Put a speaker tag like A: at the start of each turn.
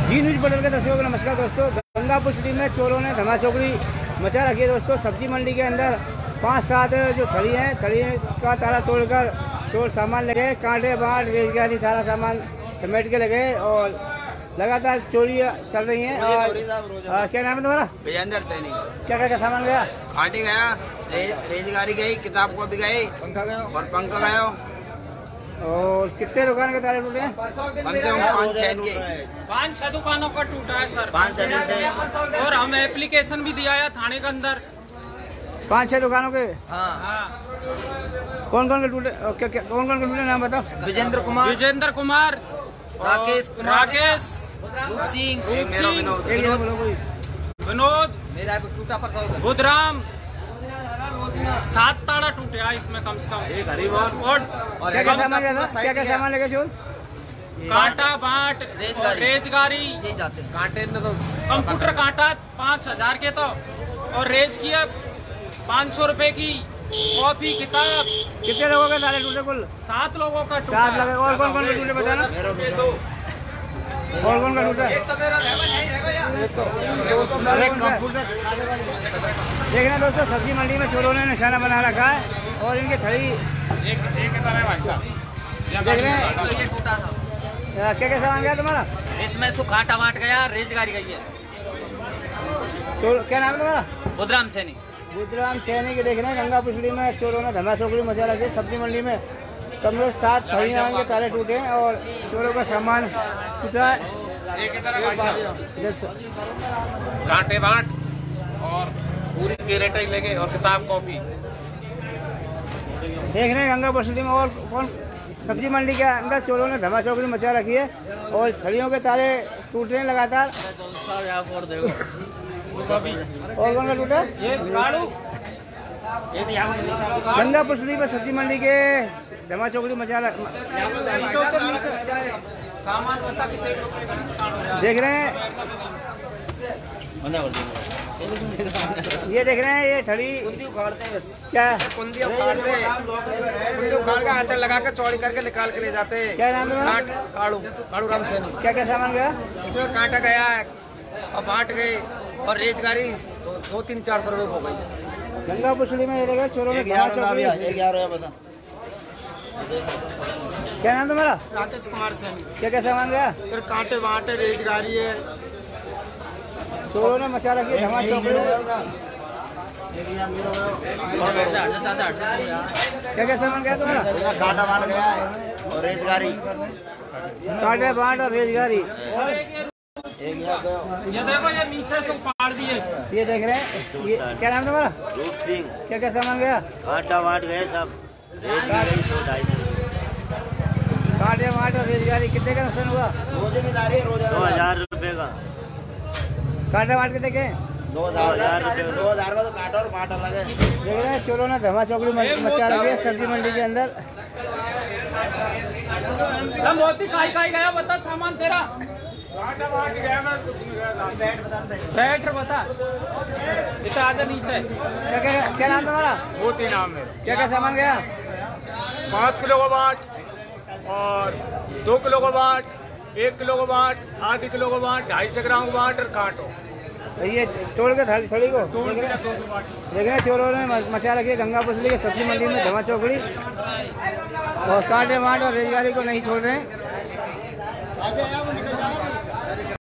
A: जी news button के दर्शकों को नमस्कार दोस्तों। गंगापुर सिटी में चोरों ने धमाचौकड़ी मचा रखी है दोस्तों। सब्जी मंडी के अंदर 5-7 जो थड़ी हैं, थड़ी का ताला तोड़कर चोर सामान ले गए। कांटे बाट रेजगारी सारा सामान समेट के लगे और लगातार चोरी चल रही हैं। और क्या नाम है तुम्हारा?
B: विजेंद्र सैनी।
A: क्या क्या सामान गया?
B: कांटे गया, रेजगारी गई, किताब कॉपी गई, पंखा गया और पंखा गया।
A: और कितने दुकान के ताले टूटे हैं?
B: कम से कम
C: 5-6 दुकानों का टूटा है सर।
B: 5-6 दिन से।
C: और हम एप्लीकेशन भी दिया है थाने के अंदर।
A: 5-6 दुकानों के?
B: हाँ।
A: कौन कौन के टूटे? कौन कौन के टूटे नाम बताओ।
B: विजेंद्र कुमार, राकेश, रूप सिंह,
C: विनोद, बुधराम। 7 ताला टूटे हैं इसमें कम से कम। और
A: क्या क्या सामान लेके चोर?
C: कांटा बाट, रेजगारी,
B: कांटे
C: कंप्यूटर कांटा 5000 के तो, और रेज किया 500 रुपए की कॉपी किताब।
A: कितने लोगों के ताले टूटे कुल?
C: 7 लोगों का टूटा।
A: 7 लगे। और कौन कौन के टूटे बताना? और कौन का टूटा? देखना दोस्तों, सब्जी मंडी में चोरों ने निशाना बना रखा है और इनके थड़ी देख रहे हैं।
B: ये टूटा था।
A: क्या क्या सामान गया तुम्हारा?
B: इसमें सुखा टमाटर गया, रेजगारी गई है।
A: क्या नाम है तुम्हारा?
B: बुधराम सैनी।
A: बुधराम सैनी के देख रहे हैं। गंगापुर सिटी में चोरों ने धमाचौकड़ी मचा रखी है। सब्जी मंडी में कम से 7 थड़ियाँ के ताले टूटे हैं और चोरों का सामान टूटा है।
D: कांटे बाट और पूरी कैरेट लेके और किताब कॉपी
A: देख रहे हैं। गंगापुर सिटी में और कौन सब्जी मंडी के अंदर चोरों ने धमाचौकड़ी मचा रखी है और थड़ियों के ताले टूट रहे हैं लगातार। और कौन का टूटा? गंगापुर सिटी में सब्जी मंडी के धमाचौकड़ी मचा देख रहे हैं। ये देख रहे हैं, ये थड़ी
B: उखाड़ते हैं बस।
A: क्या
B: कुंदी उखाड़ते हैं, कुंदी उखाड़ के आटा लगा के चौड़ी करके निकाल के ले जाते हैं।
A: क्या नाम है?
B: काड़ू राम सैनी।
A: क्या क्या सामान गया?
B: इसमें कांटा गया है और बाट गए और रेजगारी 2-3-400 रुपये हो गई।
A: गंगापुर सिटी में ये देखा चोरों ने धमाचौकड़ी।
B: बता।
A: क्या नाम तुम्हारा?
B: राकेश कुमार सैनी।
A: क्या क्या सामान गया?
B: सर कांटे बांटे रेजगारी है।
A: चोरों ने मचा रखी है धमाचौकड़ी। क्या क्या सामान गया तुम्हारा?
B: कांटा बांट गया है और रेजगारी।
A: कांटे बाट और रेजगारी।
C: ये देखो, ये नीचे से उखाड़ दिए।
A: ये देख रहे हैं। ये क्या नाम तुम्हारा?
B: रूप सिंह।
A: क्या क्या सामान गया?
B: कांटा बांट गए सब।
A: कांटे बाट और रेजगारी। कितने का नुकसान हुआ?
B: 2000 रुपये का।
A: कांटे बाट कितने के?
B: 2000 रुपये। 2000 का तो कांटा और बांटा लगे।
A: देख रहे हैं चोरों ने धमाचौकड़ी मचा रखी है सब्जी मंडी के अंदर।
C: मोती काई गया बता सामान तेरा?
D: गया मैं कुछ नहीं गया।
C: बैठ बता। इतना आगे नीचे।
A: क्या नाम तुम्हारा?
D: बहुत ही नाम है।
A: क्या क्या सामान गया?
D: 5 किलो का बाट और 2 किलो का बाट, 1 किलो का बाट, आधी किलो का बाट, 250 ग्राम का बाट और कांटो।
A: ये तोड़ के थड़ी को
D: तोड़
A: देख
D: के
A: रहे
D: 2 बाट।
A: हैं चोरों ने मचा रखी है गंगापुर जिले की सब्जी मंडी में धमाचौकड़ी और कांटे बाट और रेजगारी को नहीं छोड़ रहे हैं।